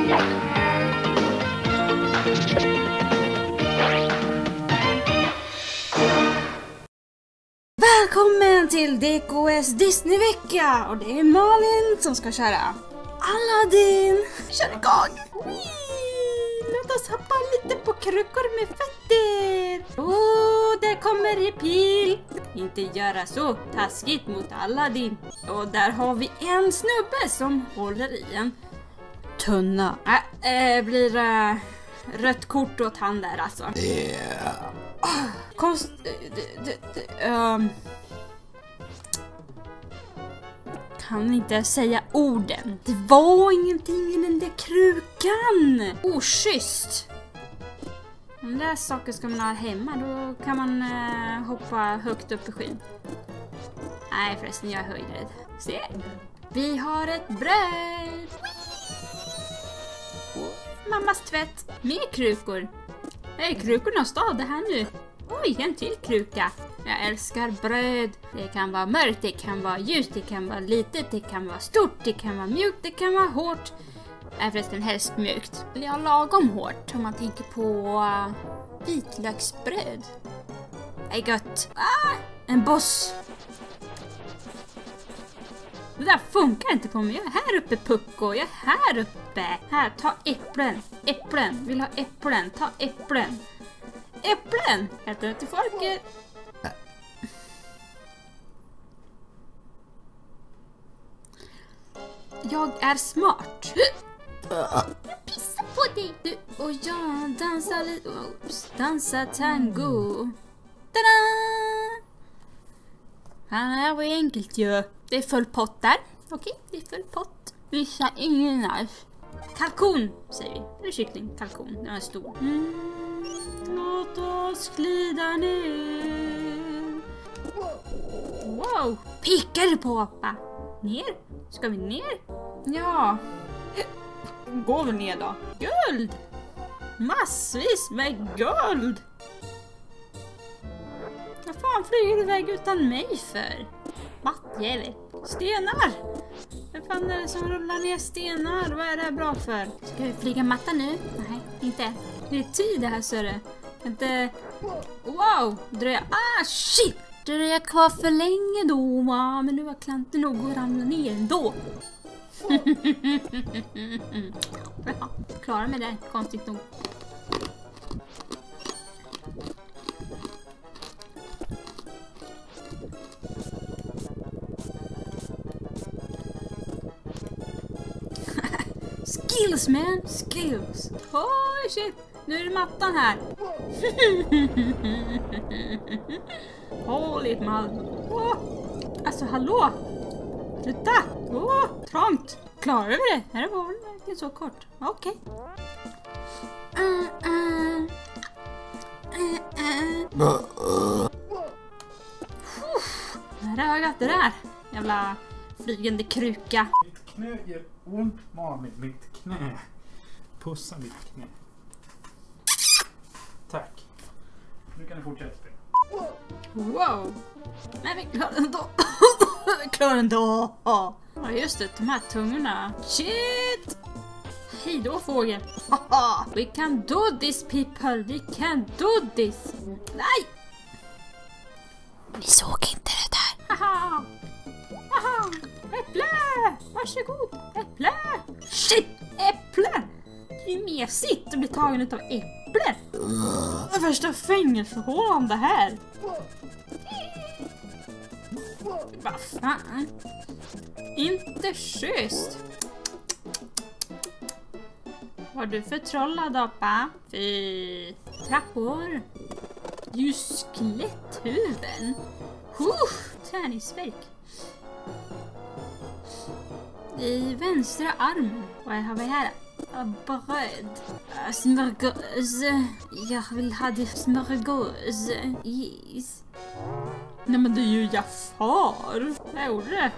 Välkommen till DKS Disneyvecka! Och det är Malin som ska köra Aladdin! Kör igång! Låt oss hoppa lite på krukor med fötter! Där kommer Repil! Inte göra så taskigt mot Aladdin. Och där har vi en snubbe som håller i en tunna. Blir rött kort åt han där alltså. Kan inte säga orden. Det var ingenting i den där krukan. Oschysst. Om där saker ska man ha hemma, då kan man hoppa högt upp i skyn. Nej förresten, jag är höjdrädd. Se, vi har ett bröd. Mammas tvätt med krukor. Är krukornas stad det här nu? Oj, en till kruka. Jag älskar bröd. Det kan vara mörkt, det kan vara ljust, det kan vara litet, det kan vara stort, det kan vara mjukt, det kan vara hårt. Är förresten helst mjukt. Ja, lagom hårt om man tänker på vitlöksbröd. Det är gött. En boss. Det där funkar inte på mig. Jag är här uppe, Pucko. Jag är här uppe. Här, ta äpplen. Äpplen. Vill ha äpplen. Ta äpplen. Äpplen. Äter till folket. Jag är smart. Jag pissar på dig. Du och jag dansar lite. Dansar tango. Tada! Det var enkelt ju. Det är full pott där. Okej, det är full pott. Vissa ingen alls. Kalkon, säger vi. Eller kyckling, kalkon. Den är stor. Låt oss glida ner. Wow, pikar du på, pappa? Ner? Ska vi ner? Ja. Går vi ner då? Guld! Massvis med guld! Vad fan flyger du iväg utan mig för? Mattjävel. Stenar! Vad fan är det som rullar ner stenar? Vad är det här bra för? Ska vi flyga matta nu? Nej, inte. Det är tid det här, sörre. Inte... Wow! Dröja... shit! Dröja kvar för länge då, va? Men nu var klanten nog att ramla ner ändå. Ja, klarar mig där. Konstigt nog. Skills man, skills. Oj shit, nu är det mattan här. Håll it man. Alltså hallå. Sluta. Trångt. Klarar vi det? Det var väl verkligen så kort. Okej. Det har jag det där. Jävla flygande kruka. Mitt knä gör ont, Malin. Mitt knä. Pussa mitt knä. Tack. Nu kan du fortsätta spela. Wow. Men vi klarar ändå. Vi klarar ändå. Ja just det, de här tungorna. Shit. Hej då fågel. We can do this people. We can do this. Nej. Ni såg inte det där. Haha. Haha. Äpple. Varsågod. Äpple. Shit. Äpple. Det är mesigt att bli tagen utav äpplen. Det värsta fängelsehålan det här. Vad fan. Inte schysst. Vad är du för trollad apa? Fy. Trappor. Just skeletthuven. Träningsverk. I vänstra armen. Vad har vi här? Bröd. Smörgås. Jag vill ha det smörgås. Yes. Nej men det är ju Jafar. Vad gjorde det?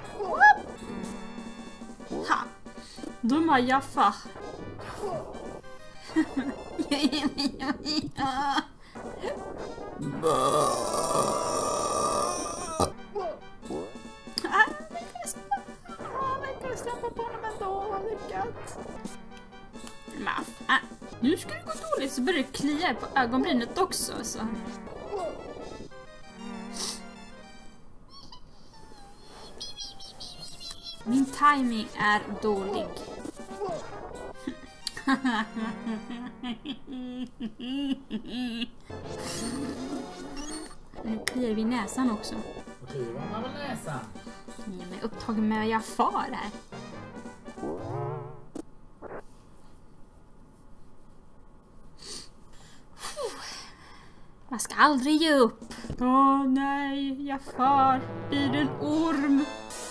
Ha. Dumma Jafar. Jag kan släppa på honom ändå. Det är gött. Nu ska det gå dåligt så börjar det klia på ögonbrynet också. Så. Min timing är dålig. Nu kliar vi näsan också. Och klivar man väl näsan? Jag är upptagen med vad jag far här. Man ska aldrig ge upp. Åh nej, jag far vid en orm.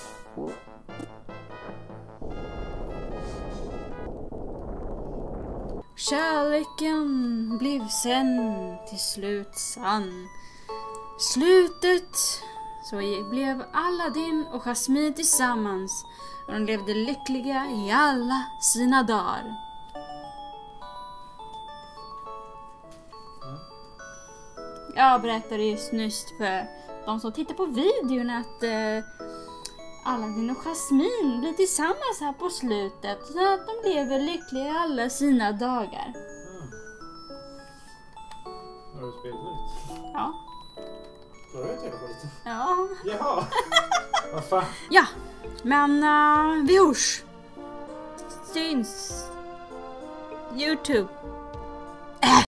Kärleken blev sen till slut sann. Slutet så blev Aladdin och Jasmine tillsammans och de levde lyckliga i alla sina dagar. Jag berättade just nyss för de som tittar på videon att Aladdin och Jasmine blir tillsammans här på slutet så att de lever lyckliga i alla sina dagar. Har du spelat ut? Ja. Får jag titta på lite? Ja. Jaha! Vad fan? Ja, men vi hörs. Syns. YouTube.